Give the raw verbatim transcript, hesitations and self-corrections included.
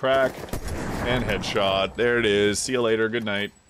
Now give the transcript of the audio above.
crack, and headshot. There it is. See you later. Good night.